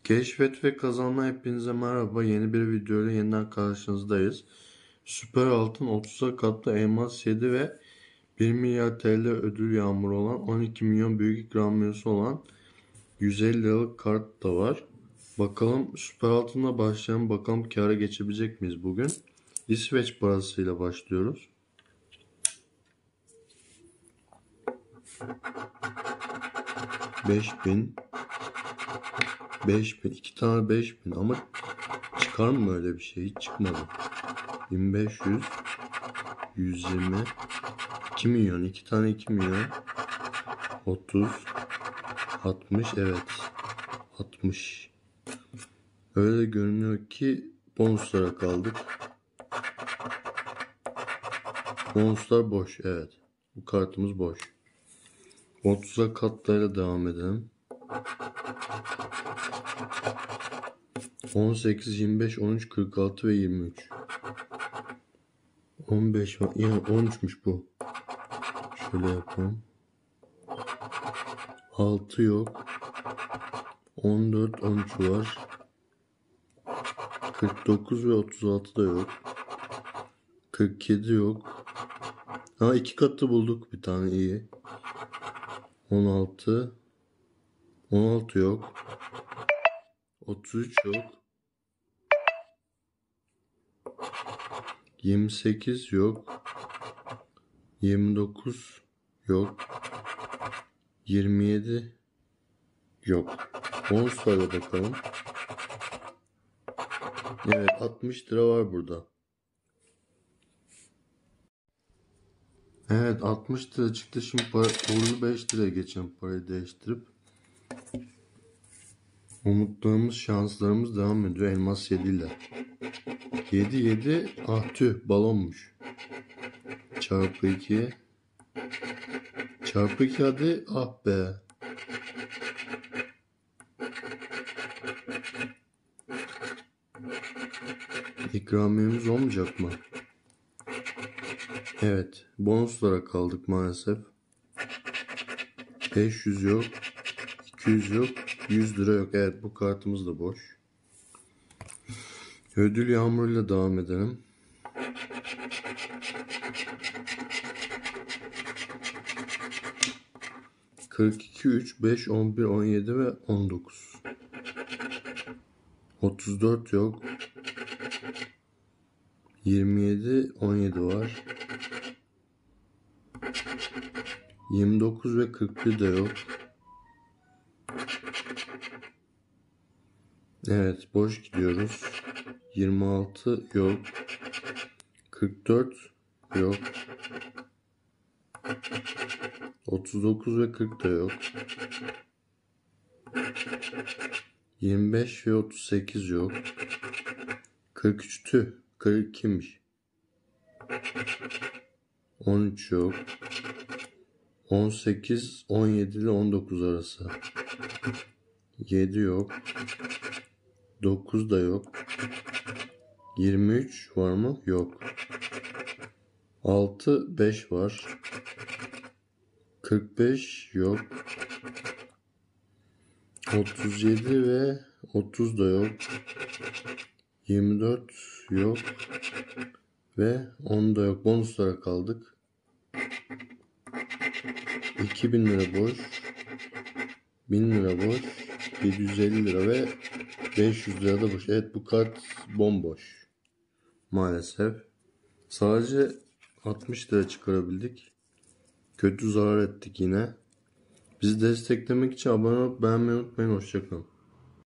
Keşfet ve kazanma hepinize merhaba. Yeni bir video ile yeniden karşınızdayız. Süper altın 30'a katlı elmas 7 ve 1 milyar TL ödül yağmuru olan 12 milyon büyük ikramiyesi olan 150 liralık kart da var. Bakalım süper altınla başlayalım. Bakalım kâra geçebilecek miyiz bugün? İsveç parasıyla başlıyoruz. $5000, 5000, 2 tane 5000 ama çıkar mı öyle bir şey? Hiç çıkmadı. 1500, 120, 2 milyon, 2 tane 2 milyon, 30, 60, evet 60. Öyle görünüyor ki bonuslara kaldık. Bonuslar boş, evet. Bu kartımız boş. 30'a katlayla devam edelim. 18, 25, 13, 46 ve 23. 15 var. Yani 13'müş bu. Şöyle yapalım. 6 yok. 14, 13 var. 49 ve 36 da yok. 47 yok. Ha, 2 katı bulduk, bir tane iyi. 16. 16 yok. 33 yok. 28 yok. 29 yok. 27 yok. Bonuslara bakalım. Evet, 60 lira var burada. Evet, 60 lira çıktı. Şimdi uğurlu 5 liraya geçelim, parayı değiştirip. Umutlarımız, şanslarımız devam ediyor. Elmas 7 ile. 7 7, ah tüh, balonmuş. Çarpı 2. Çarpı 2 hadi, ah be. İkramiyemiz olmayacak mı? Evet, bonuslara kaldık maalesef. 500 yok. 200 yok. 100 lira yok. Evet, bu kartımız da boş. Ödül yağmuruyla devam edelim. ...42, 3, 5, 11, 17 ve 19. 34 yok. 27, 17 var. 29 ve 41 de yok. Evet, boş gidiyoruz. 26 yok. 44 yok. 39 ve 40 da yok. 25 ve 38 yok. 43 tüh. 42'miş. 13 yok. 18, 17 ile 19 arası. 7 yok. 9 da yok. 23 var mı? Yok. 6, 5 var. 45 yok. 37 ve 30 da yok. 24 yok. Ve 10 da yok. Bonuslara kaldık. 2000 lira boş. 1000 lira boş. 750 lira ve 500 lira da boş. Evet, bu kart bomboş. Maalesef. Sadece 60 lira çıkarabildik. Kötü zarar ettik yine. Bizi desteklemek için abone olup beğenmeyi unutmayın. Hoşçakalın.